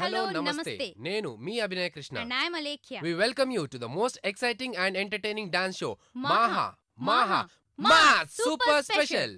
Hello, namaste. Nenu, me Abhinay Krishna. And I am Alekhya. We welcome you to the most exciting and entertaining dance show, Maha. Super Special.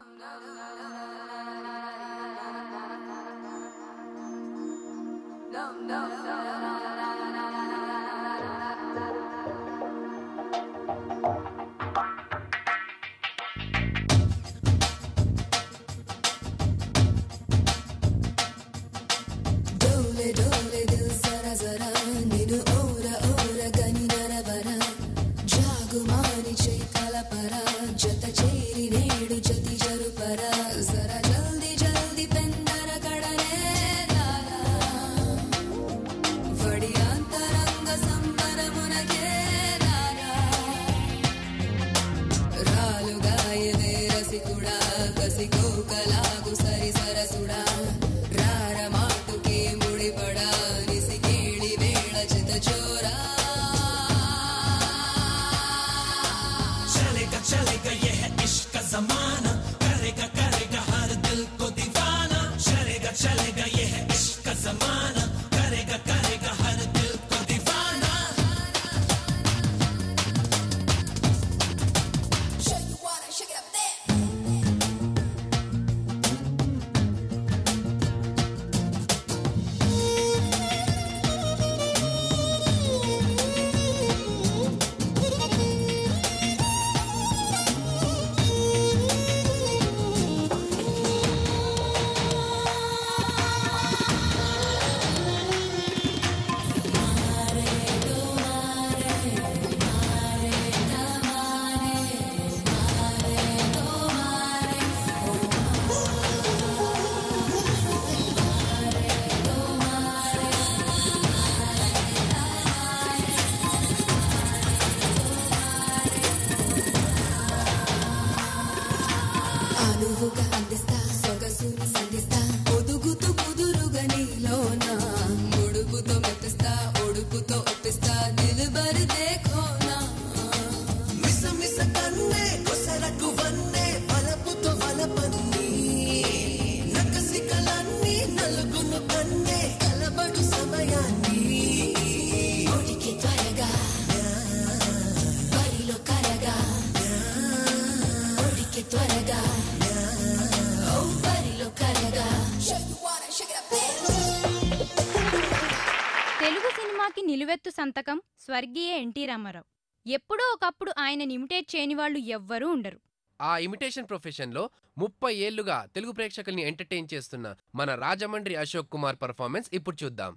Telugu సినిమాకి నిలువెత్తు సంతకం స్వర్గీయ NT Ramarao. ఎప్పుడో ఒకప్పుడు ఆయనని imitate చేయని వాళ్ళు ఎవ్వరూ ఉండరు. ఆ ఇమిటేషన్ ప్రొఫెషన్ లో 30 ఏళ్లుగా తెలుగు ప్రేక్షకుల్ని ఎంటర్టైన్ చేస్తున్న మన రాజమండ్రి అశోక్ కుమార్ పర్ఫార్మెన్స్ ఇప్పుడు చూద్దాం.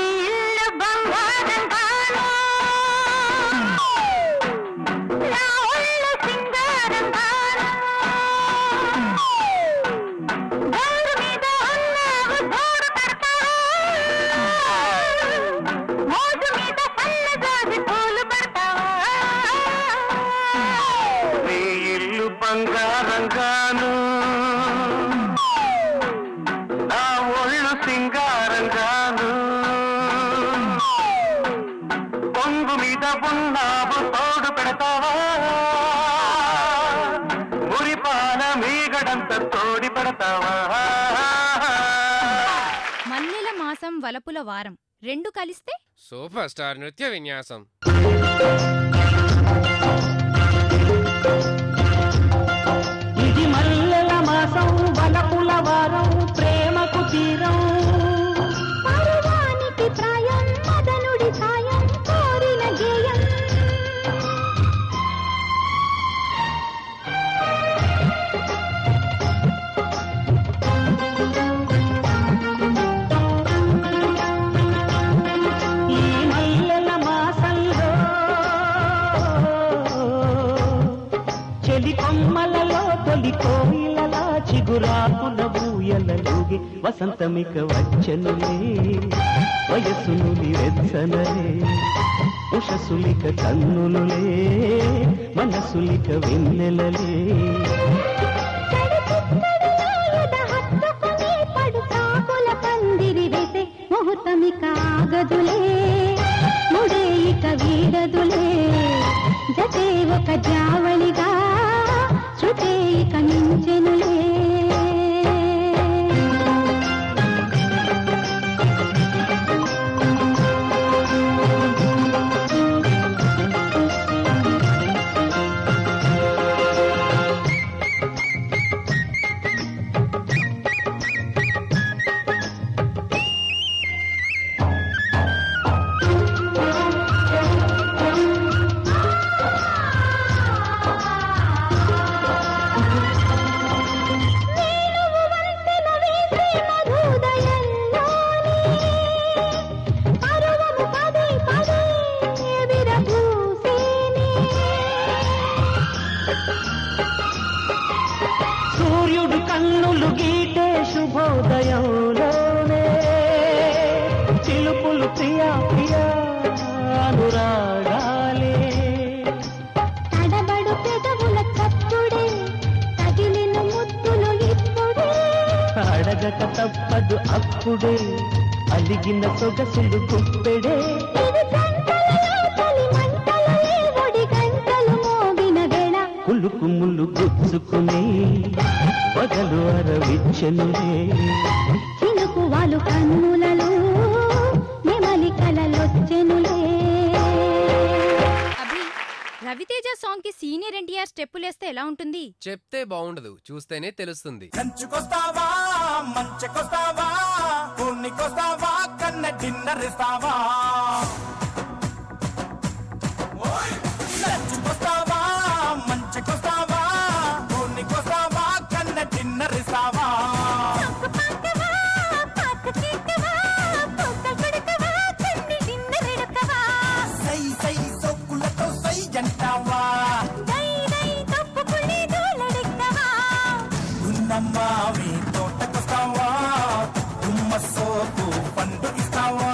బంగారంగాను నా ఒళ్ళు సింగారంగాను పొంగు మీద ఉన్నావు తోడు పెడతావా మురిపాల మీగడంత తోడి పెడతావా. మల్లెల మాసం వలపుల వారం రెండు కలిస్తే సూపర్ స్టార్ నృత్య విన్యాసం. ఇది మల్లెల మాసం వలపుల వారం ప్రేమకు తీరం పరువానికి ప్రాయం మదనుడి సాయం కోరిన గేయం ఈ మల్లెల మాసంలో చెలి కొమ్మలలో తొలి కోయిలలా చిగురాకుల బూయలలుగి వసంతమిక వచ్చనులే వయసునులి వెచ్చనలే ఉషసులిక కన్నులులే మనసులిక వెన్నెలలే. పడుతాకుల పందిరి వేసే ముహూర్తమిక ఆగదులే ముడేయిక వీడదులే జతే ఒక జావళిగా శృతేయిక మించెనులే. పిలుపులు ప్రియా ప్రియా అనురాగాలే తడబడు పెదవుల చప్పుడే తగిలిన ముద్దులు ఇప్పుడే అడగక తప్పదు అప్పుడే అలిగిన సొగసులు గుప్పెడే ఇది గంటలలో తొలి మంటలలే ఒడి గంటలు మోగిన వేళ కులుకు ముళ్ళు గుచ్చుకుని పగలు అరవిచ్చనులే చినుకు వాలు కన్నులలో నెమలి కలలొచ్చెనులే అభి, రవితేజ సాంగ్ కి సీనియర్ ఎన్టీఆర్ స్టెప్పులేస్తే ఎలా ఉంటుంది? చెప్తే బాగుండదు, చూస్తేనే తెలుస్తుంది. కంచుకొస్తావా మంచుకొస్తావా పూర్ణికొస్తావా కన్న డిన్నర్ ఇస్తావా కంచుకొస్తావా మంచుకొస్తావా పూర్ణికొస్తావా కన్న డిన్నర్ ఇస్తావా సై సై సొక్కులతో సై అంటావా ఉన్నమ్మావి తోటకొస్తావా గుమ్మ సోపు పండు ఇస్తావా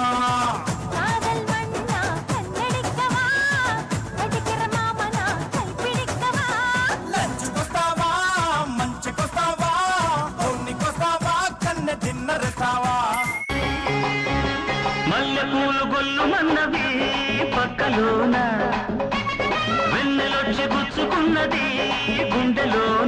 లంచుకొస్తావా మంచుకొస్తావా పూర్ణికొస్తావా కన్న డిన్నర్ ఇస్తావా మల్లెపూలు గొల్లు మన్నవి పక్కలోన వెన్నెలొచ్చి గుచ్చుకున్నది గుండెలోన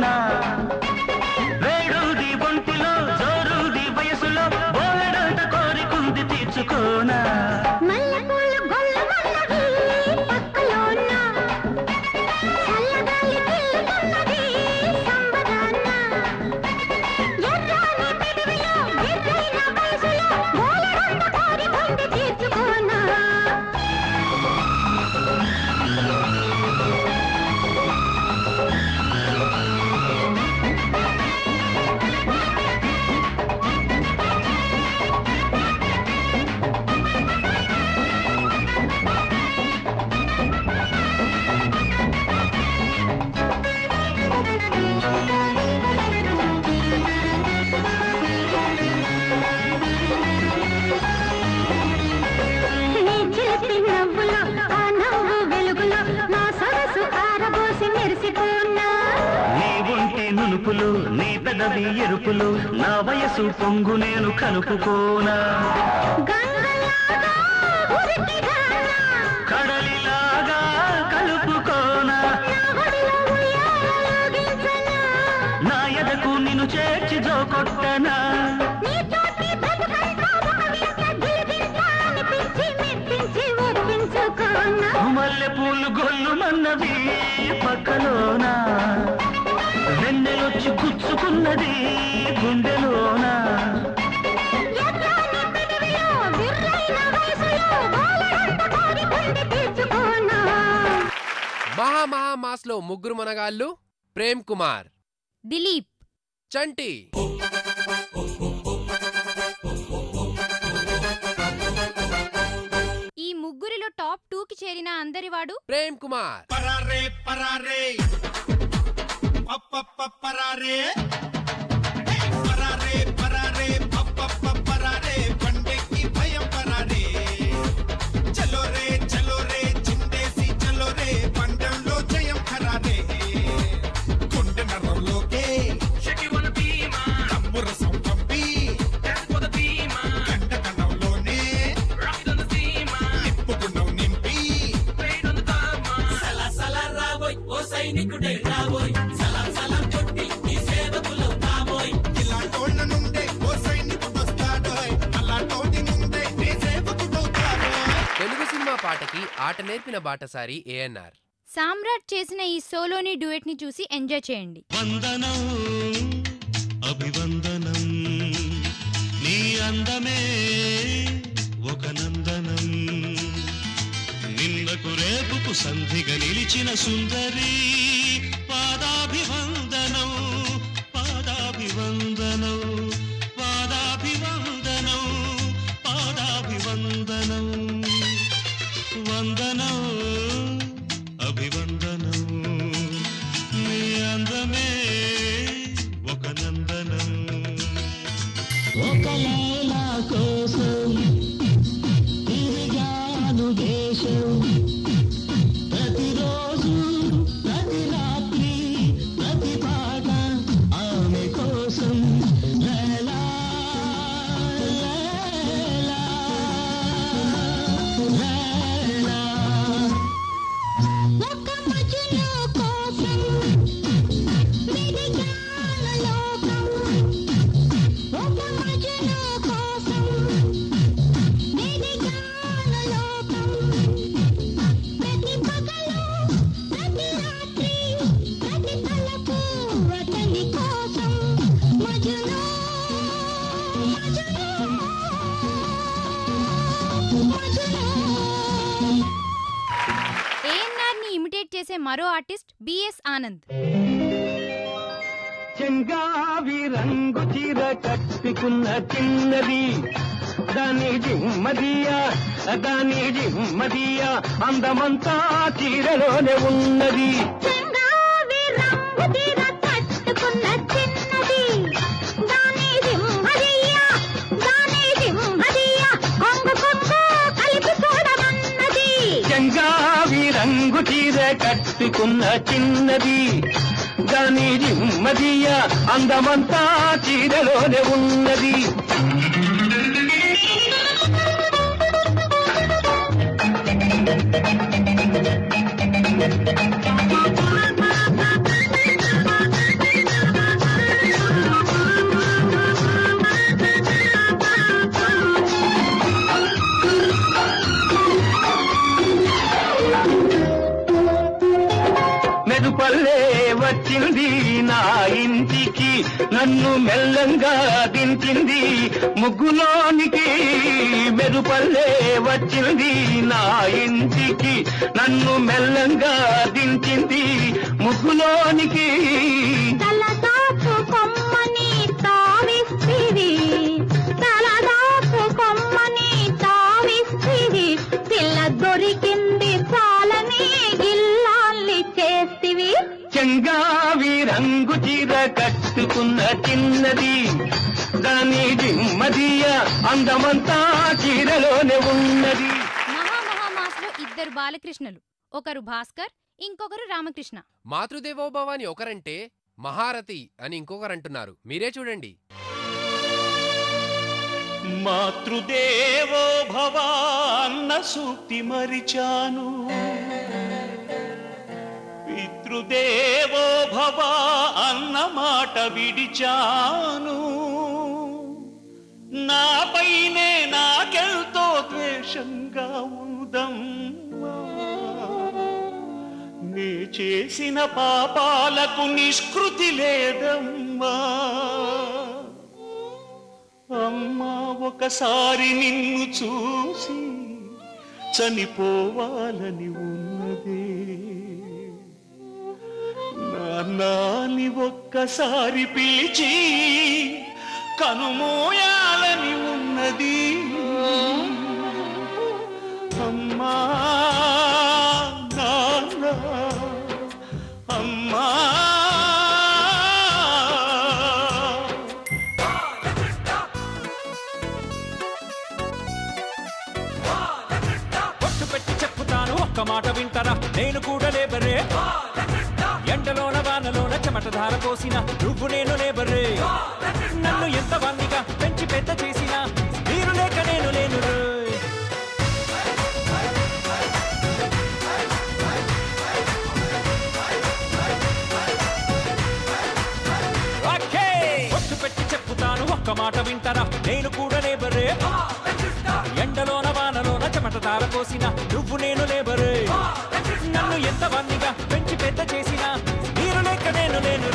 వేడుది ఒంటిలో జోరుది వయసులో బోలెడంత కోరికుంది తీర్చుకోనా మల్లెపూలు గొల్లమన్నది పక్కలోన చల్లగాలి పిల్లుతున్నది సంబరాన ఎర్రని పెదవిలో ఎర్రైన వయసులో బోలెడంత కోరికుంది తీర్చుకోనా నీ చిలిపి నవ్వులో ఆ నవ్వు వెలుగులో నా సొగసు ఆరబోసి మెరిసిపోనా నీ ఒంటి నునుపులు నీ పెదవి ఎరుపులు నా వయసు పొంగు నేను కలుపుకోనా గంగలాగా ఉరికిరానా కడలిలాగా కలుపుకోనా నా ఒడిలో ఉయ్యాలలోగించనా నా ఎదకు నిన్ను చేర్చి జోకొట్టనా నీతోటి బ్రతుకంతా ఒక వింత గిలిగింత అనిపించి మెప్పించి ఒప్పించుకోనా మల్లెపూలు గొల్లు మన్నవి పక్కలోన వెన్నెలొచ్చి గుచ్చుకున్నది గుండెలోన ఎర్రని పెదవిలో విర్రైన వయసులో బోలెడంత కోరికుంది తీర్చుకోనా మహామాస్ లో ముగ్గురు మనగాళ్ళు ప్రేమ్ కుమార్, దిలీప్, చంటి. ఈ ముగ్గురిలో టాప్ 2 కి చేరిన అందరివాడు ప్రేమ్ కుమార్. పరారే పరారే పప్ప పరారే పరారే పరారే పప్ప పరారే పండేకి భయం పరారే చలో రే చిందేసి చలో రే పండంలో జయం ఖరారే కొండ నరంలోకే తమ్ము రసం పంపి కండ కణంలోనే నిప్పుకున్నావు నింపి ఇలాంటోళ్ళ నుండే ఓ సైనికుడొస్తాడోయ్ అలాంటోడి నుండే నీ సేవకుడవుతాడోయ్ తెలుగు సినిమా పాటకి ఆట నేర్పిన బాటసారి ఏఎన్ఆర్. సామ్రాట్ చేసిన ఈ సోలోని డ్యూయట్ ని చూసి ఎంజాయ్ చేయండి. వందనం అభివందనం నీ అందమే ఒక నందనం నిన్నకు రేపుకు సంధిగా నిలిచిన సుందరి పాదాభివందనం పాదాభివందనం పాదాభివందనం పాదాభివందనం వందనం అభివందనం నీ అందమే ఒక నందనం ఒక లైలా కోసం దేశం ప్రతిరోజు ప్రతి రాత్రి ప్రతి పాట ఆమె కోసం లేలా లేలా లేలా ఒక మజును కోసం వెదిగాన లోకం ఒక మజును కోసం వెదిగాన లోకం ప్రతి పగలు ప్రతి రాత్రి ప్రతి తలపు అతని కోసం మజును మజును మజును ఏఎన్ఆర్ ని ఇమిటేట్ చేసే మరో ఆర్టిస్ట్ బిఎస్ ఆనంద్. చెంగావి రంగు చీర కట్టుకున్న చిన్నది దాని జిమ్మదియా అందమంతా చీరలోనే ఉన్నది. చెంగావి రంగు తీర కట్టుకున్న చిన్నది దాని సింహదియ్య కొంగు కొంగు కలిపి చూడమన్నది. చెంగావి రంగు చీర కట్టుకున్న చిన్నది దాని జిమ్మదియా అందమంతా చీరలోనే ఉన్నది. మెరుపల్లే వచ్చింది నా ఇంటికి నన్ను మెల్లంగా దించింది ముగ్గులోనికి. మెరుపల్లే వచ్చింది నా ఇంటికి నన్ను మెల్లంగా దించింది ముగ్గులోనికి. తలదాపు కొమ్మని తావిస్తివి తలదాపు కొమ్మని తావిస్తివి పిల్ల దొరికింది చాలని గిల్లాల్ని చేస్తివి. చెంగావి రంగు చీర కట్టుకున్న చిన్నది దాని జిమ్మదియ అందమంతా చీరలోనే ఉన్నది. మహామహామాస్లో ఇద్దరు బాలకృష్ణలు, ఒకరు భాస్కర్, ఇంకొకరు రామకృష్ణ. మాతృదేవోభవ అని ఒకరంటే మహారథి అని ఇంకొకరంటున్నారు. మీరే చూడండి. మాతృదేవో భవ అన్న సూక్తి మరిచాను, పితృదేవో భవ అన్న మాట విడిచాను. నాపైనే నాకెంతో ద్వేషంగా ఉందమ్మా, నే చేసిన పాపాలకు నిష్కృతి లేదమ్మా. అమ్మా ఒకసారి నిన్ను చూసి చనిపోవాలని ఉన్నదే, నాన్నని ఒక్కసారి పిలిచి కనుమోయాలని ఉన్నది. అమ్మా నాన్న అమ్మా పెట్టి చెప్పుతాను ఒక్క మాట వింటారా, నేను కూడా లేబరే. ఎండలోన వానలోన చెమటధార పోసిన నువ్వు నేను లేబరే. నన్ను ఎంత వాణ్ణిగా పెంచి పెద్ద చేసిన మీరు లేక నేను లేను. ఒట్టు పెట్టి చెప్పుతాను ఒక్క మాట వింటారా, నేను కూడా లేబరే. ఎండలోన వానలోన చెమటధార పోసిన నువ్వు నేను లేబరే. నన్ను ఎంత వాణ్ణిగా పెంచి పెద్ద చేసిన మీరు లేక నేను లేను.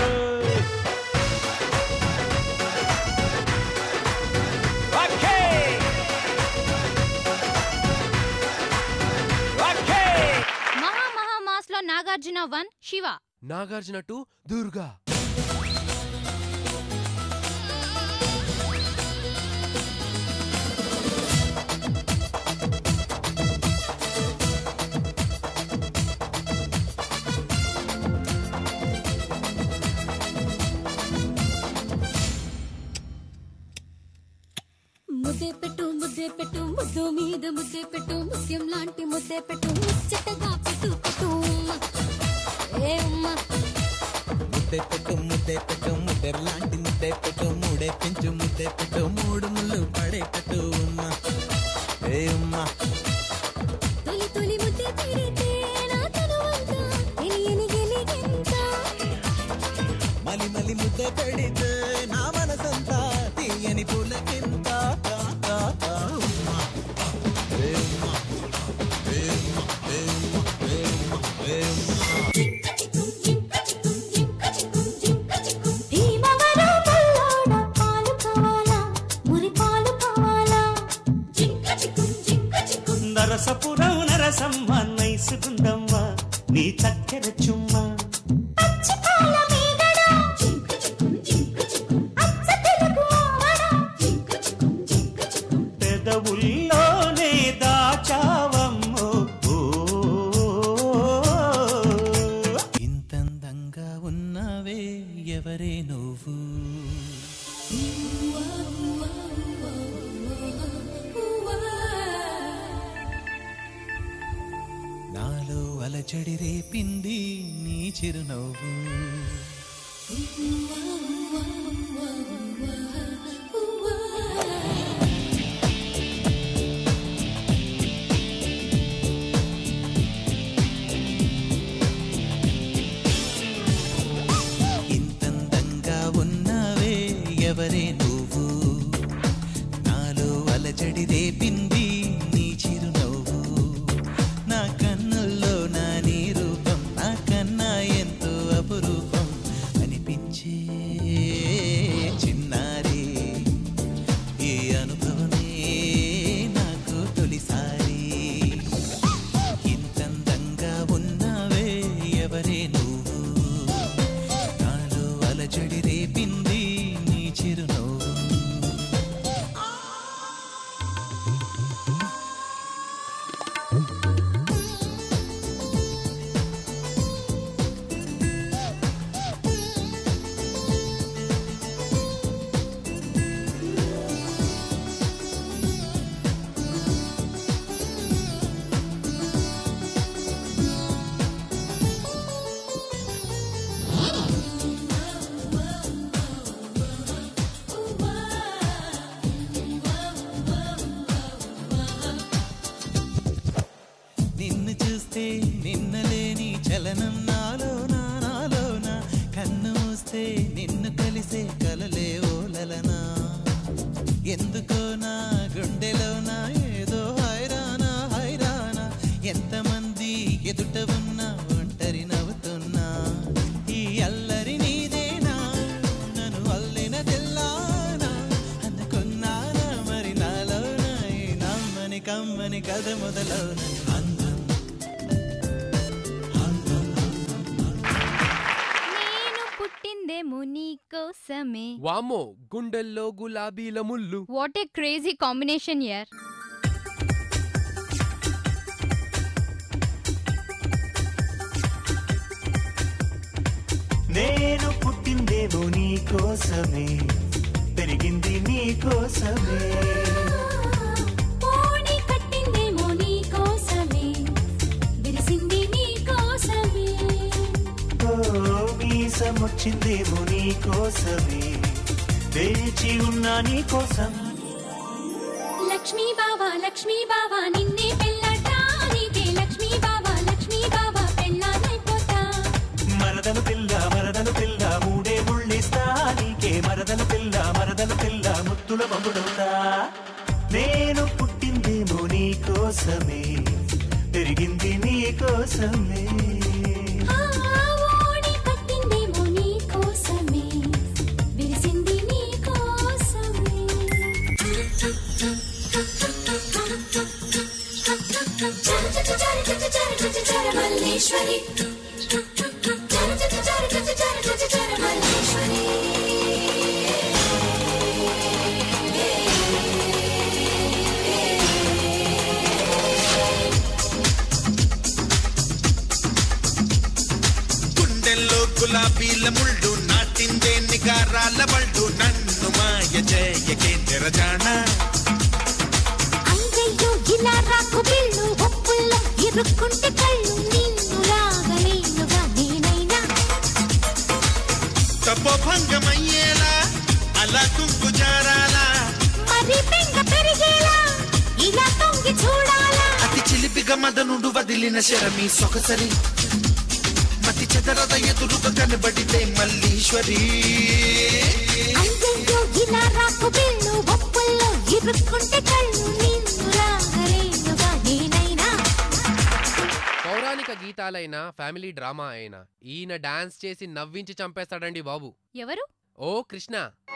మహామహామాస్లో నాగార్జున 1, శివ. నాగార్జున 2, దుర్గా. ముద్దే పెట్టు ముద్దు మీద ముద్దే పెట్టు ముత్యం లాంటి ముద్దే పెట్టు ముచ్చటగా పెట్టు పెట్టు ఏ ఉమ్మా ముద్దే పెట్టు ముద్దెర్లాంటి ముద్దే పెట్టు మూడే పెంచు ముద్దే పెట్టు మూడు ముళ్ళు పడే పెట్టు ఉమ్మా ఏ ఉమ్మా తొలి తొలి ముద్దే పెడితే నా తనువంతా తెలియని గెలిగెంత మలి మలి ముద్దే పెడితే నా మనసంతా తీయని పూలకింత ఉమ్మా ఏ ఉమ్మా ఏ ఉమ్మా ఏ ఉమ్మా ఏ ఉమ్మా ఏ ఉమ్మా భీమవరం పల్లోడ పాలు కావాలా మురి పాలు కావాలా నరసపురం నరసమ్మ నైసుకుందమ్మ నీ చక్కెర చుమ్మ పచ్చి పాల మీగడ అచ్చ తెలుగు ఆవడ పెదవుల్లోనే దాచావమ్మో ఇంతందంగా ఉన్నావే ఎవరే నువ్వు నాలో అలచడి రేపింది నీ చిరునవ్వు ఇంతందంగా ఉన్నావే ఎవరే నువ్వు నాలో అలచడి రేపింది నీ చిరునవ్వు నా కన్నుల్లో నా నీ రూపం నా కన్నా ఎంతో అపురూపం అనిపించే చిన్నారి ఈ అనుభవమే నాకు తొలిసారి ఇంతందంగా ఉన్నావే ఎవరే నువ్వు నాలో అలజడి రేపింది నీ చిరునవ్వు నిన్ను చూస్తే నిన్నలేని చలనం నాలోన కన్ను మూస్తే నిన్ను కలిసే కలలే ఓలలనా ఎందుకో నా గుండెలోనా ఏదో హైరానా ఎంతమంది ఎదుట ఉన్నా ఒంటరి నవ్వుతున్నా ఈ అల్లరి నీదేనా నన్ను అల్లిన తెల్లానా అనుకున్నానా మరి నాలోన ఈ నమ్మని కమ్మని కథ మొదలవున నేను పుట్టిందేమో నీ కోసమే. వామో గుండెల్లో గులాబీల ముళ్ళు. వాట్ ఏ క్రేజీ కాంబినేషన్ యార్. నేను పుట్టిందేమో నీ కోసమే పెరిగింది నీ కోసమే పోనీ కట్టిందేమో నీ కోసమే విరిసింది నీ కోసమే ఓ మీసమొచ్చిందేమో నీ కోసమే వేచి ఉన్నా నీ కోసం లక్ష్మీ బావా నిన్నే పెళ్ళటా నీకే లక్ష్మీ బావా పెళ్ళానైపోతా మరదలు పిల్ల మూడే ముళ్ళిస్తా నీకే మరదలు పిల్ల ముత్తుల బొమ్మడుతా నేను పుట్టిందేమో నీ కోసమే పెరిగింది నీ కోసమే ఓణి కట్టిందేమో నీ కోసమే విరిసింది నీ కోసమే చర మల్లేశ్వరి చర మల్లేశ్వరి గుండెల్లో గులాబీల ముళ్ళు నాటిందే నిగారాల బళ్ళు నన్ను మాయ చేయకే నిరజాణ అంగయ్యో ఇలా ఇరుక్కుంటే కళ్ళు నిన్ను లాగలేనుగా నేనైనా తపో భంగమయ్యేలా అలా తుంగు జారాలా మరి పెంగ పెరిగేలా ఇలా తొంగి చూడాలా అతి చిలిపిగా మదనుడు వదిలిన శరమి సొగసరి మతి చెదరద ఎదురుగా కనబడితే మల్లీశ్వరి అయ్యయ్యో ఇలా రాకు బిల్లు ఒప్పుల్లో ఇరుక్కుంటే కళ్ళు నిన్ను లాగలేనుగా నేనైనా పౌరాణిక గీతాలైనా ఫ్యామిలీ డ్రామా అయినా ఈయన డాన్స్ చేసి నవ్వించి చంపేస్తాడండి బాబు. ఎవరు? ఓ కృష్ణ.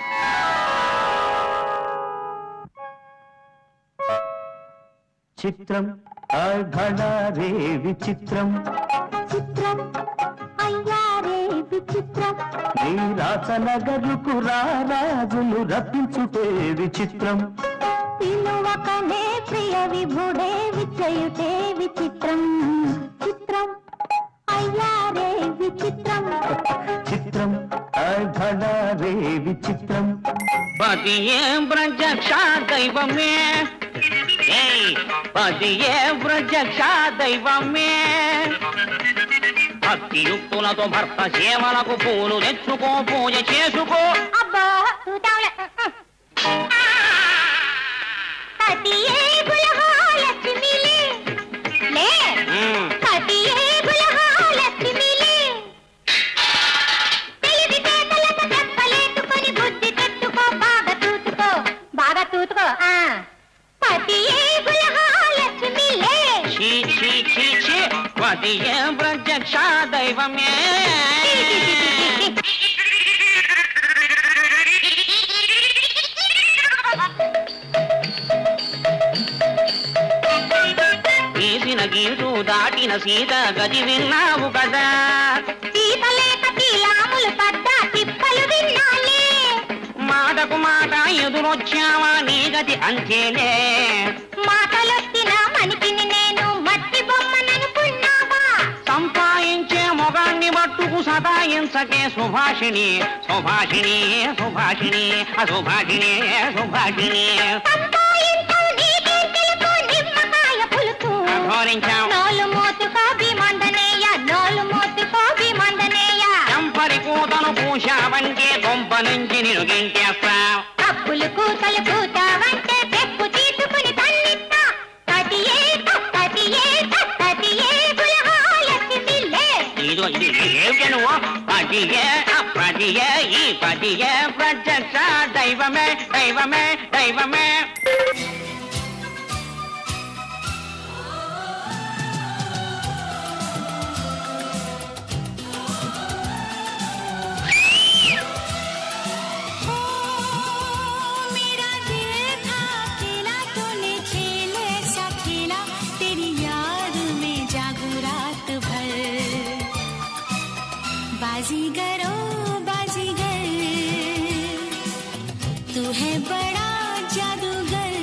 చిత్రం రే విచిత్రం చిత్రం అయ్యారే విచిత్రం నీ రాసనగరుకు రాజులు రప్పించుటే విచిత్రం పిలువకనే ప్రియ విభుడే విచయుటే విచిత్రం చిత్రం అయ్యారే విచిత్రం చిత్రం రే విచిత్రం పతియే ప్రత్యక్ష దైవమే పతియే ప్రత్యక్ష దైవమే భక్తియుక్తులతో భర్త సేవలకు పూలు తెచ్చుకో పూజ చేసుకో అబ్బా పతియే బులహాలక్ష్మిలే లే పతియే బులహాలక్ష్మిలే తెలివి తేటలతో చెప్పలేటుకొని బుద్ధి తెచ్చుకో బాగా తూతుకో పతియే బులహాలక్ష్మిలే ఛీ ఛీ ఛీ ఛీ పతియే ప్రత్యక్ష దైవమే తీసిన గీటు దాటిన సీత గది విన్నావు కదా సీత లేక తీలాములు పడ్డ తిప్పలు విన్నాలే మాటకు మాట ఎదురొచ్చావా నీ గది అంతేలే మాటలొత్తిన మనిషిని నేను మట్టి బొమ్మననుకున్నావా సంపాదించే మొగాన్ని మట్టుకు సతాయించకే సుభాషిణి సుభాషిణి సుభాషిణి అసుభాషిణి సుభాషిణి సంపాయించవు నీకేం తెలుసు నిమ్మకాయ పులుసు అఘోరించావు నోలు మోతుకో భీమందనేయ నోలు మోతుకో భీమందనేయ చంపరి కూతను పూశావంటే గొంప నుంచి నిన్ను గెంటేస్తా కప్పులు కూతలు కూతావంటే పెక్కు తీసుకుని తన్నిస్తా తతియే బులహాలక్ష్మిలే ఇదో ఇది ఏమిటి నువ్వు పతియే పతియే ఈ పతియే ప్రత్యక్ష దైవమే దైవమే దైవమే मेरा दिल था खेला तूने खेल ऐसा खेला तेरी याद में जागू रात भर बाजीगरो बाजीगर तू है बड़ा जादूगर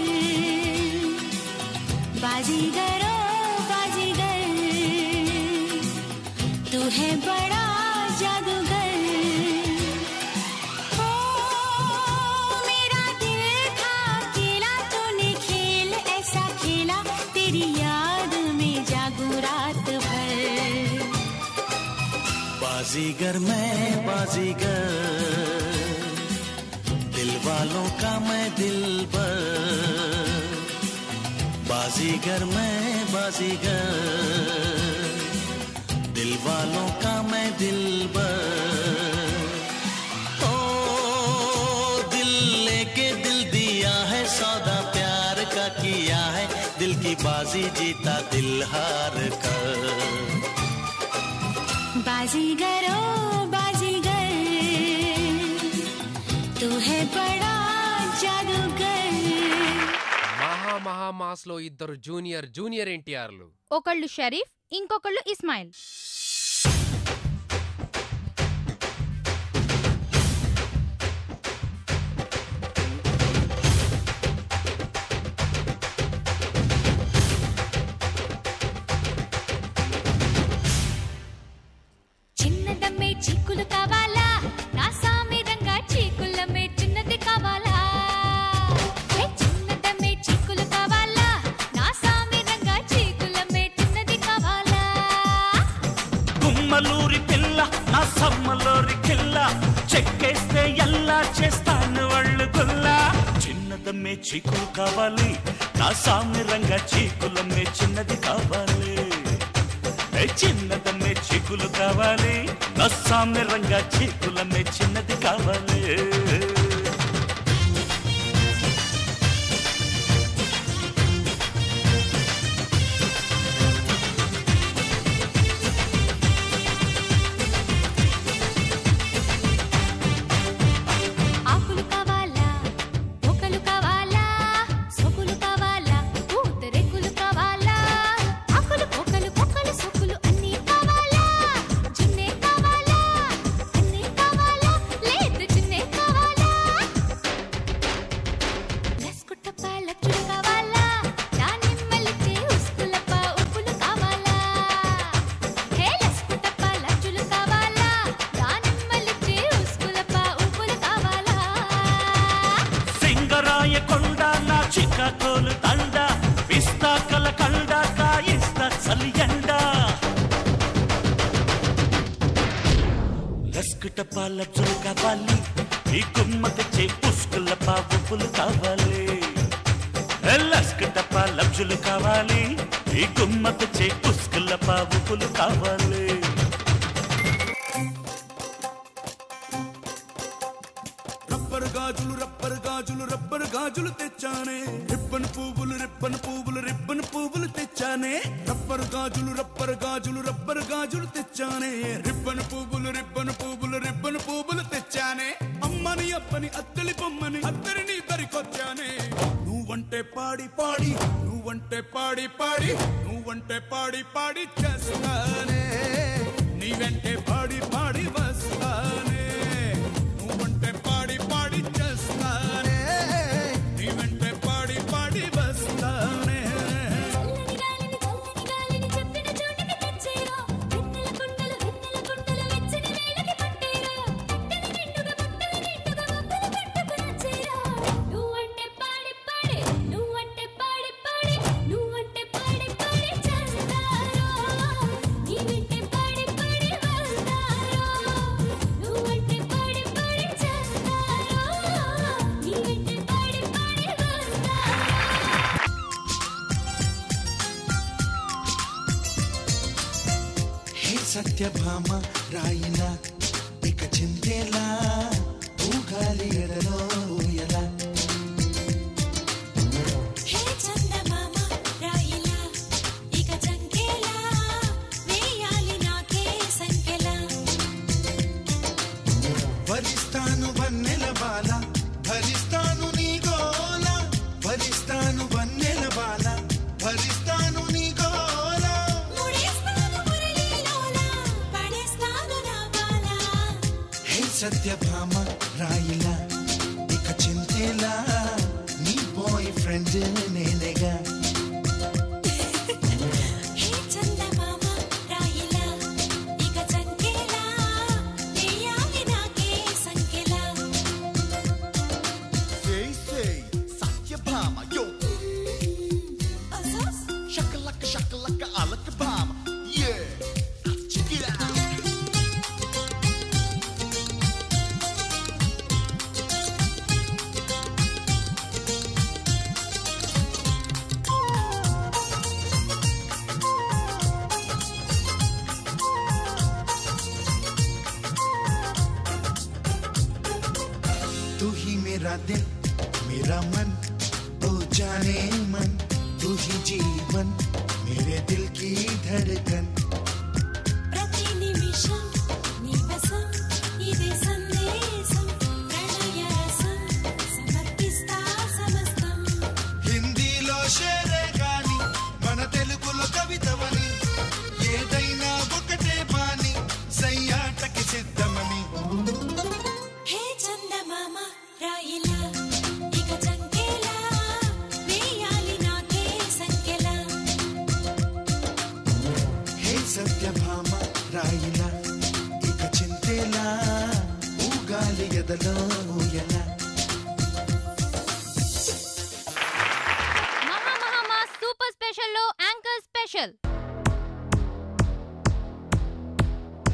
बाजीगरो बाजीगर तू है बड़ा जादूगर बाजीगर मैं बाजीगर दिल वालों का मैं दिलबर बाजीगर मैं बाजीगर दिल वालों का मैं दिलबर ओ दिल लेके दिल दिया है सौदा प्यार का किया है दिल की बाजी जीता दिल हार कर बाजीगरो बाजीगर तू है बड़ा जादूगर మహా మాస్ లో ఇద్దరు జూనియర్ ఎన్టీఆర్లు. ఒకళ్ళు షరీఫ్, ఇంకొకళ్ళు ఇస్మాయిల్. చిన్నదమ్మే చీకులు కావాలా నా సామిరంగా చీకులమ్మే చిన్నది కావాలా చిన్నదమ్మే చీకులు కావాలా నా సామిరంగా చీకులమ్మే చిన్నది కావాలా కొమ్మలూరి పిల్ల నా సమ్మలోరి కిల్ల చెక్కేస్తే ఎలా చేస్తాను వాళ్ళు గుల్లా చిన్నదమ్మే చీకులు కావాలి నా సామ్యంగా చీకులమ్మే చిన్నది కావాలి చిన్నదమ్మే చీకులు కావాలి నా సామ్యంగా చీకులమ్మే చిన్నది కావాలి కోలు తండ పిస్తా కల కండ కాయిస్తా చలియండ లస్కుటప్ప లబ్జులు కావాలి ఈ గుమ్మ తెచ్చే పుష్కులప్ప ఉప్పులు కావాలి లస్కుటప్ప లబ్జులు కావాలి ఈ గుమ్మ తెచ్చే పుష్కులప్ప ఉప్పులు కావాలి రబ్బరు గాజులు తెచ్చానే రిబ్బన్ పువ్వులు తెచ్చానే రబ్బరు గాజులు తెచ్చానే రిబ్బన్ పువ్వులు తెచ్చానే అమ్మని అప్పని అత్తలి బొమ్మని అత్తరిని దరికొచ్చానే నువ్వంటే పాడి చేస్తానే నీ వెంటే పాడి వస్తానే నువ్వంటే పాడి చేస్తానే నీ వెంటే పాడి వస్తానే సత్యభామ రాయిలా ఇక చింతేలా ఊగాలి ఎడలో ఊయలా హే చందమామ రాయిలా ఇక చంకేలా వేయాలి నాకే సంకెలా భరిస్తాను వన్నెల బాల భరిస్తాను నీ గోల భరిస్తాను వన్నెల బాల భరిస్తాను నీ గోల సత్యభామ రాయిలా ఇక చింతేలా నీ బాయ్ ఫ్రెండ్ నేనేగా मेरा दिल मेरा मन ओ जाने मन तू ही जीवन मेरे दिल की धड़कन प्रति निमिषम निवसम इदे संदेशम प्रणय रसम समर्पिस्ता समस्తం హిందీలో షేరే గాని మన తెలుగులో కవితవని ఏదైనా ఒకటే బాని సయ్యాటకి సిద్ధమని హే చందమామ రాయిలా ఇక చంకేలా వేయాలి నాకే సంకెలా హే సత్యభామ రాయిలా ఇక చింతేలా ఊగాలి ఎదలో ఊయలా మహా సూపర్ స్పెషల్ లో యాంకర్ స్పెషల్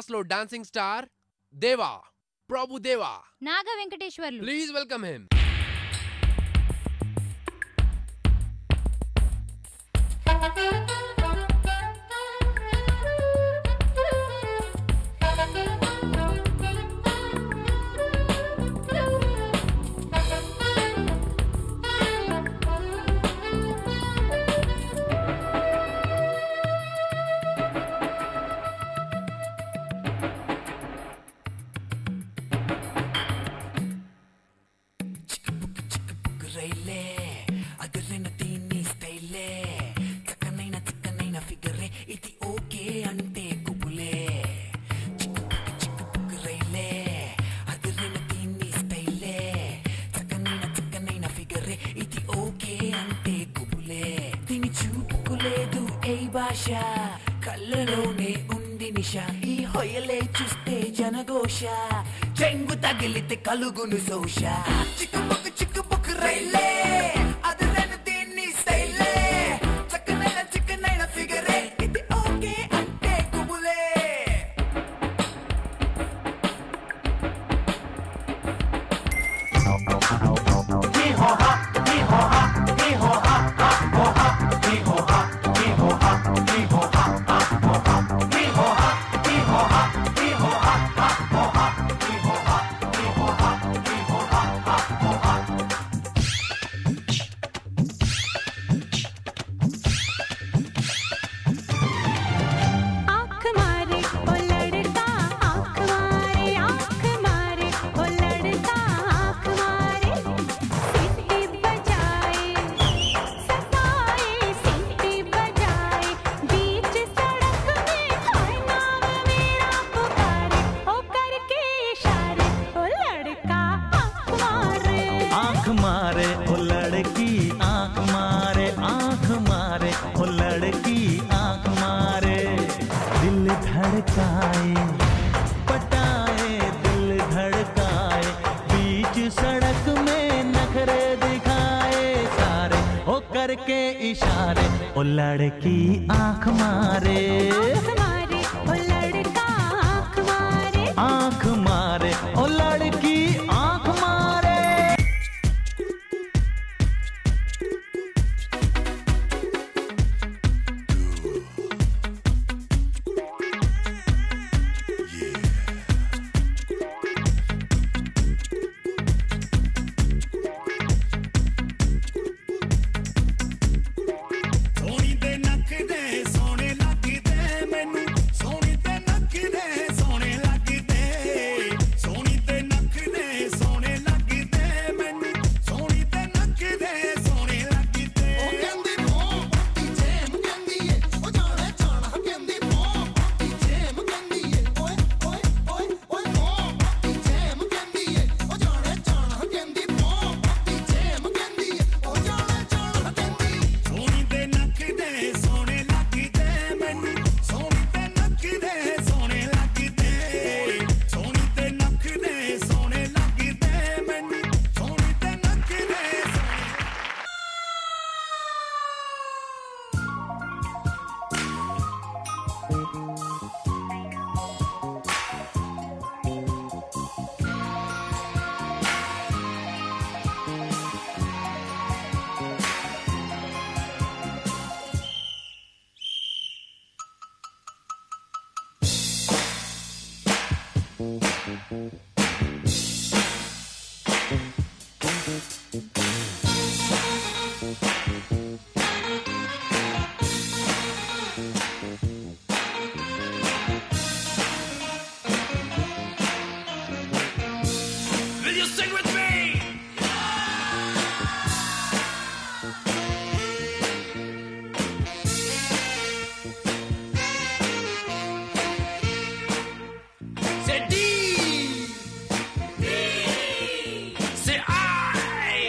క్లాస్ లో dancing star Deva, Prabhu Deva, Naga Venkateswarlu. Please welcome him. కళ్ళలోనే ఉంది నిష, ఈ హొయలే చూస్తే జనఘోష, చెంగు తగిలితే కలుగును శోష. చిక్కుబుక్ చిక్కుబుక్ రైలే అదరను దీన్ని స్టైలే, చక్కనైన చిక్కనైన ఫిగరే ఇది ఓకే అంటే కుబులే. इशारे ओ लड़की आंख मारे, ओ लड़का आंख मारे, आंख मारे ओ लड़की आंख मारे. Say D, D, say I.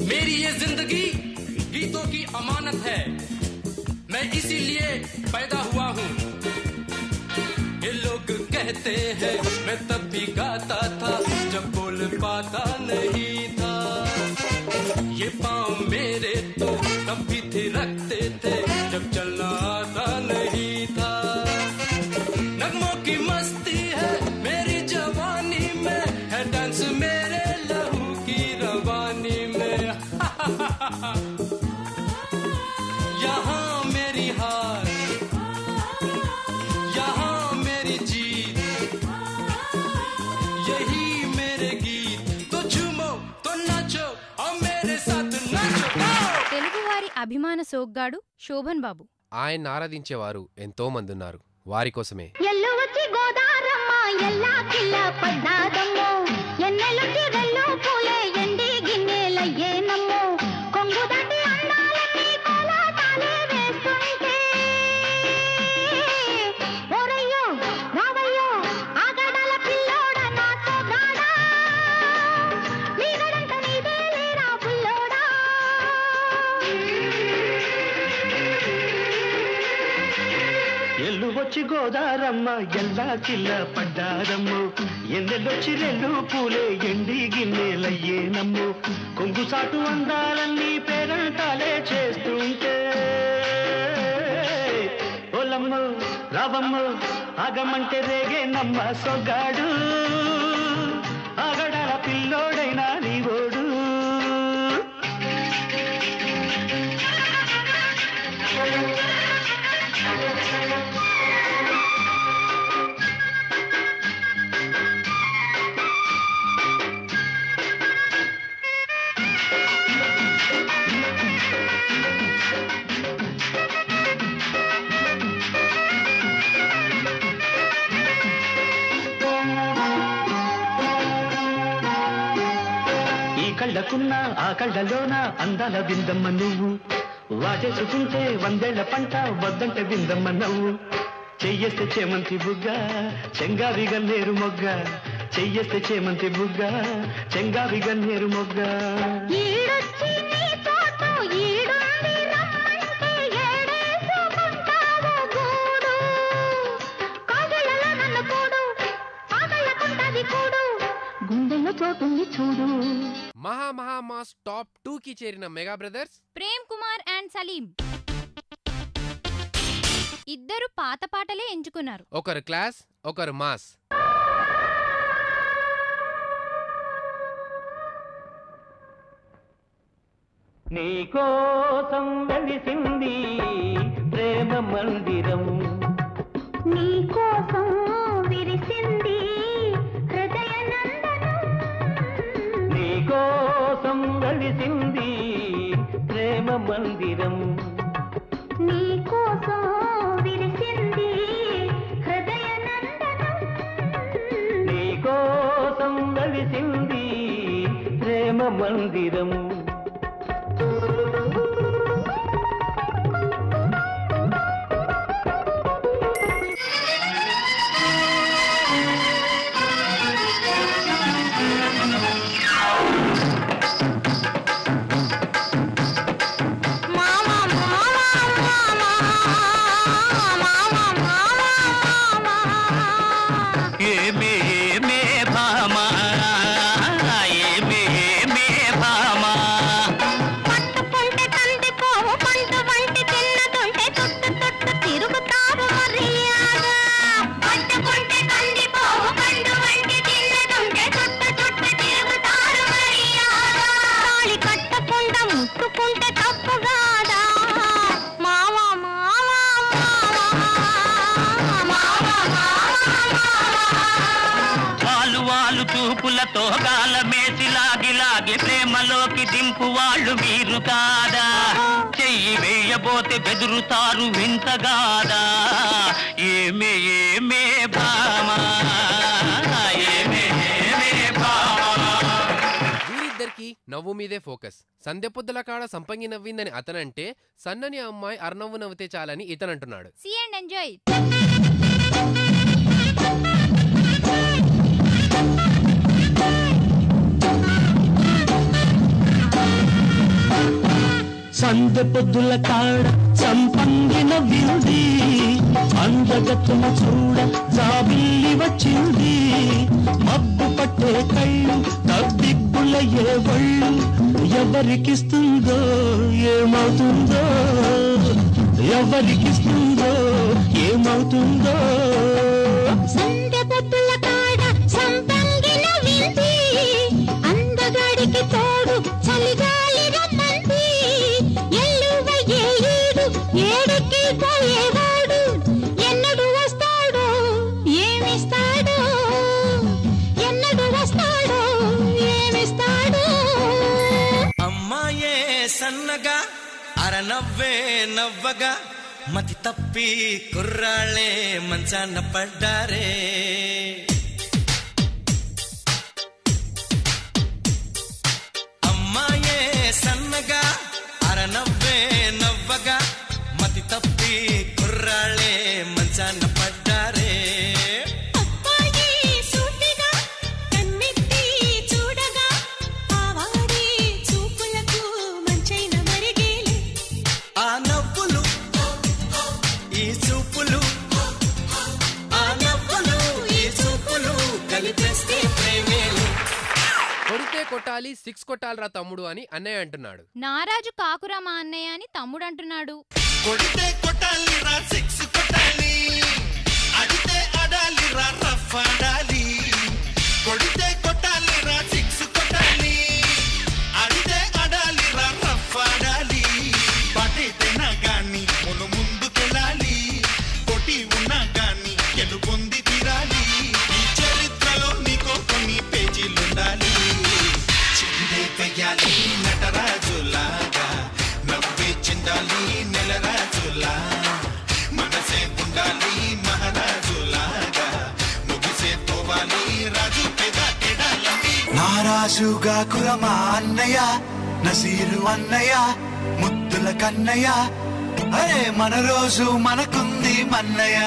मेरी ये जिंदगी गीतों की अमानत है, मैं इसीलिए पैदा हुआ हूँ। ये लोग कहते हैं मैं तब भी गाता था जब बोल पाता नहीं था। ये पाँव मेरे तो तब भी थिरकते थे जब चलना आता नहीं था। नगमों की मस्ती है मेरी जवानी में, है डांस मेरे लहू की रवानी में। यहाँ मेरी हार, यहाँ मेरी जीत, यही मेरे गीत। तो झूमो तो नाचो और मेरे साथ नाचो। తెలుగువారి అభిమాన సోగ్గాడు శోభన్ బాబు. ఆయన ఆరాధించేవారు ఎంతో మంది ఉన్నారు. వారి కోసమే ఎల్లు వచ్చి గోదారమ్మ ఎల్లా కిల్ల పడ్డాదమ్మో, ఎన్నెలుంటి రెల్లు పూలే ఎండి గిన్నెలయ్యేనమ్మో, కొంగు దాటి అందాలన్నీ కోలాటాలే వేస్తుంటే, ఓరయ్యో రావయ్యో ఆగడాల పిల్లోడ నా సోగాడా, మీగడంత నీదే లేరా పుల్లోడా. ఎల్లు వచ్చి గోదారమ్మ ఎల్లా కిల్ల పడ్డారమ్ము, ఎన్నెల్లొచ్చి రెల్లు పూలే ఎండి గిన్నెలయ్యేనమ్ము, కొంగు సాటు అందాలన్నీ పేరంటాలే చేస్తుంటే, ఓలమ్మ రావమ్మ ఆగమంటే రేగేనమ్మ సొగ్గాడు, ఆగడాల పిల్లోడైనా నీవోడు. కళ్ళకున్న ఆ కళ్ళలోన అందాల విందమ్మ నువ్వు, వాటేసుకుంటే వందేళ్ల పంట వద్దంటే విందమ్మ నవ్వు, చెయ్యేస్తే చేమంతి బుగ్గ చెంగావి గన్నేరు మొగ్గ, చెయ్యేస్తే చేమంతి బుగ్గ చెంగావి గన్నేరు మొగ్గ. గుండెల్లో చోటుంది చూడు. మహా మాస్ టాప్ 2 కి చేరిన mega brothers Prem Kumar and Saleem. ఇద్దరు పాత పాటలే ఎంచుకున్నారు. ఒకరు క్లాస్, ఒకరు మాస్. నీకోసం వెలిసింది ప్రేమ మందిరం, నీకోసం విరిసింది హృదయ నందనం, నీకోసం వెలిసింది ప్రేమ మందిరం, నీకోసం విరిసింది హృదయ నందనం, నీకోసం వెలిసింది ప్రేమ మందిరం. చూపులతో గాలమేసి లాగి ప్రేమలోకి దింపు వాళ్ళు మీరు కాదా, చెయ్యి వేయబోతే బెదురుతారు వింతగాదా, ఏమే ఏమే భామా ఏమే ఏమే భామా. వీరిద్దరికి నవ్వు మీదే ఫోకస్. సంధ్య పొద్దుల కాడ సంపంగి నవ్విందని అతనంటే, సన్నని అమ్మాయి అర్నవ్వు నవ్వితే చాలని ఇతనంటున్నాడు. See and enjoy. సందె పొద్దుల కాడ సంపంగిన వింది అందగత్తును చూడ జాబిల్లి వచ్చింది మబ్బు పట్టే కళ్ళు తబ్బిబ్బుల ఏ వళ్ళు ఎవరికిస్తుందో ఏమవుతుందో ఎవరికిస్తుందో ఏమవుతుందో సందె పొద్దుల కాడ సంపంగిన వింది అందగాడికి తోడు చలిగాలి రమ్మంది ఎల్లువయ్యే ఈడు ఏడికి పోయేవాడు ఎన్నడు వస్తాడో ఏమిస్తాడో ఎన్నడు వస్తాడో ఏమిస్తాడో అమ్మాయే సన్నగా అరనవ్వే నవ్వగా మతి తప్పి కుర్రాళ్ళే మంచాన పడ్డారే అమ్మాయే సన్నగా అరనవ్వే నవ్వగా మతి తప్పి కుర్రాళ్ళే మంచాన పడ్డారే అబ్బాయి సూటిగా కన్నెత్తి చూడగా ఆవాడి చూపులకు మంచైన మరిగేలే ఆ నవ్వులు ఈ చూపులు ఆ నవ్వులు ఈ చూపులు కలిపేస్తే ప్రేమేలు కొడితే కొట్టాలి 6 కొట్టాలిరా తమ్ముడు అని అన్నయ్య అంటున్నాడు. నారాజు కాకురా మా అన్నయ్య అని తమ్ముడు అంటున్నాడు. కొడితే కొట్టాలిరా 6 కొట్టాలి అడితే ఆడాలిరా రఫ్ ఆడాలి కొడితే కొట్టాలిరా 6 కొట్టాలి అడితే ఆడాలిరా రఫ్ ఆడాలి పడితేనా గాని మును ముందుకెళ్ళాలి కొట్టి ఉన్నా గాని గెలుపొంది తీరాలి ఈ చరిత్రలో నీకో కొన్ని పేజీలుండాలి చిందే పెయ్యాలి నటరాజులాగా నవ్వే చిందాలి నెలరాజులా మనసే ఉండాలి మహారాజులాగా ముగిసే పోవాలి రాజు పెద కెడాలి నారాజుగా కురమా అన్నయ్య నసీరు అన్నయ్య ముద్దుల కన్నయ్య అరే మన రోజు మనకుంది మన్నయ్య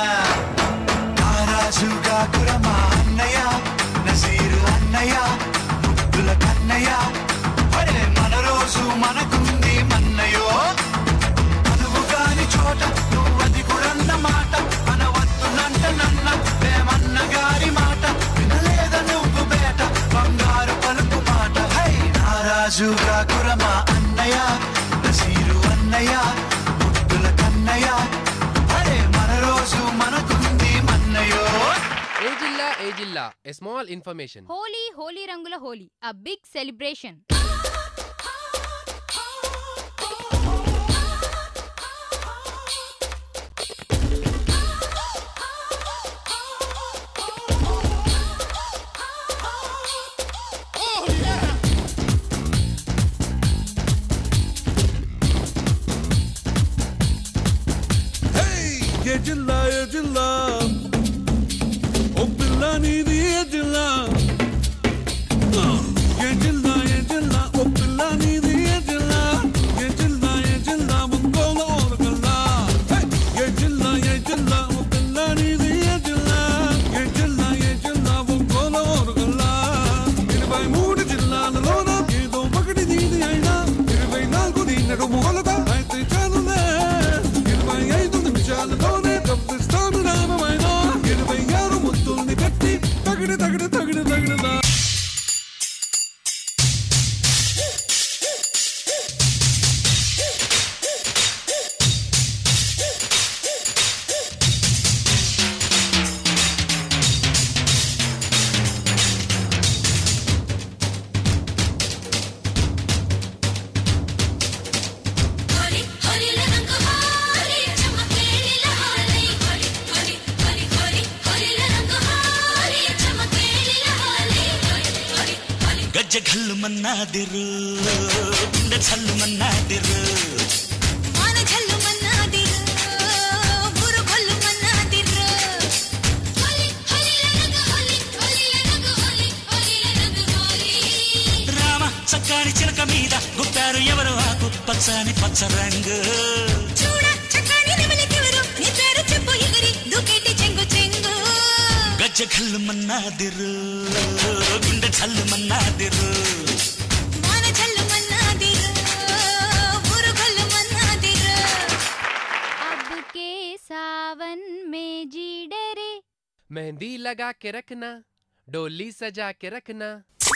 నారాజుగా కురమా అన్నయ్య నసీరు అన్నయ్య ముద్దుల కన్నయ్య అరే మన రోజు మనకుంది మన్నయ్యో అనువు కాని చోట నువ్వది కూడన్న మాట అనవద్దునంట నన్న ప్రేమన్న గారి మాట వినలేద నువ్వు బేట బంగారు పలుకు మాట హై నారాజుగా కురమా అన్నయ్య నసీరు అన్నయ్య ముద్దుల కన్నయ్య అరే మన రోజు మనకుంది మన్నయ్యో ఏ జిల్లా ఏ స్మాల్ ఇన్ఫర్మేషన్. హోలీ రంగుల హోలీ అ బిగ్ సెలబ్రేషన్. ఏ జిల్లా ఓ పిల్ల నీది ఏ జిల్లా ఏ జిల్లా ఓ పిల్ల నీది ఏ జిల్లా ముంగోల ఓరగల్లా ఏ జిల్లా ఓ పిల్ల నీది ఏ జిల్లా ముంగోల ఓరగల్లా 23 జిల్లాలలోన ఏదో ఒకటి నీది అయినా 24 నీ నడుమూలగా అయితే చాలులే 25 నిమిషాలలోనే తప్పిస్తాను నామైన 26 ముద్దుల్ని కట్టి తగిడదా గజ్జ ఘల్లు మన్నాదిరు గుండె చల్లు మన్నాదిరు వాన ఝల్లు మన్నాదిరు ఊరు కొల్లు మన్నాదిరు రామ చక్కాని చిలక మీద గుప్పారు ఎవరు ఆకు పచ్చని పచ్చ రంగు చూడ చక్కని నెమలికెవరు నీ పేరు చెప్పు ఎగిరి దూకేటి చెంగు చెంగు గజ్జ ఘల్లు మన్నాదిరు గుండె చల్లు మన్నాదిరు వాన ఝల్లు మన్నాదిరు ఊరు కొల్లు मेहंदी लगा के रखना, डोली सजा के रखना।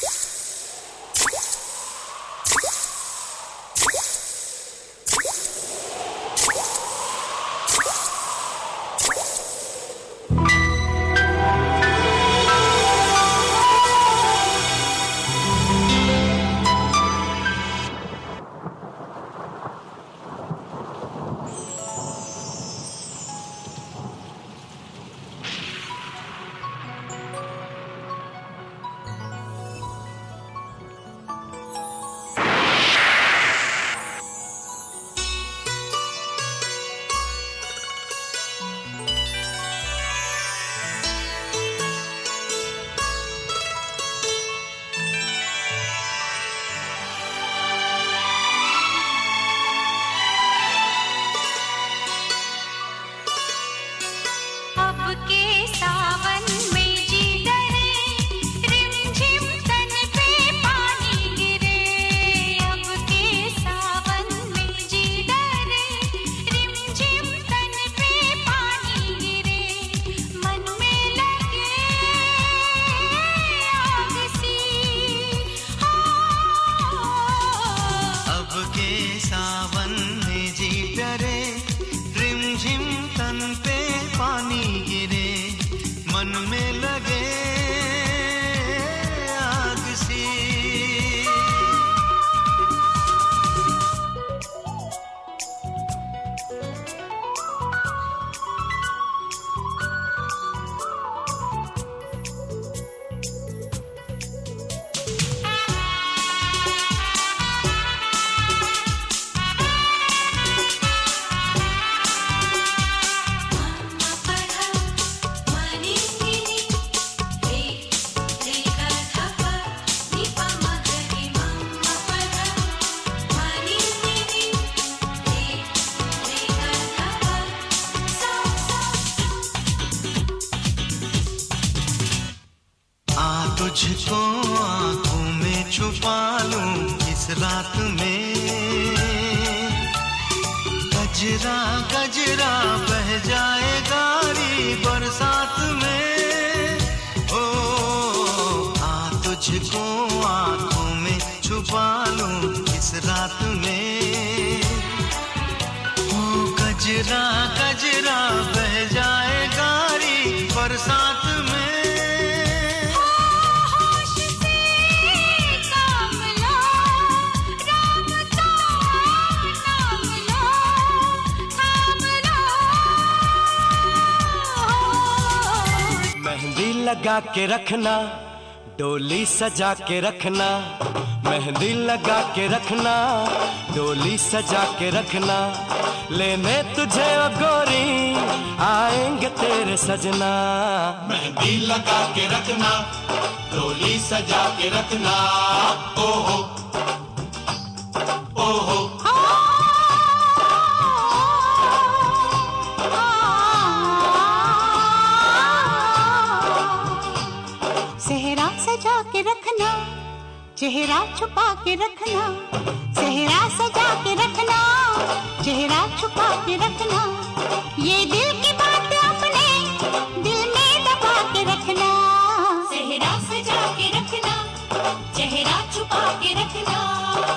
तुझको आंखों में छुपा लूं इस रात में, गजरा गजरा बह जाए गारी बरसात में। ओ आ तुझको आंखों में छुपा लूं इस रात में, ओ गजरा गजरा बह जाए गारी बरसात में। मेहंदी लगा के रखना, डोली सजा के रखना, मेहंदी लगा के रखना, डोली सजा के रखना, लेने तुझे ओ गोरी आएंगे तेरे सजना। मेहंदी लगा के रखना, डोली सजा के रखना, ओहो ओहो। सेहरा सजा के रखना, चेहरा छुपा के रखना, सेहरा सजा के रखना, चेहरा छुपा के रखना, ये दिल की बात अपने दिल में दबा के रखना। सेहरा सजा के रखना, चेहरा छुपा के रखना।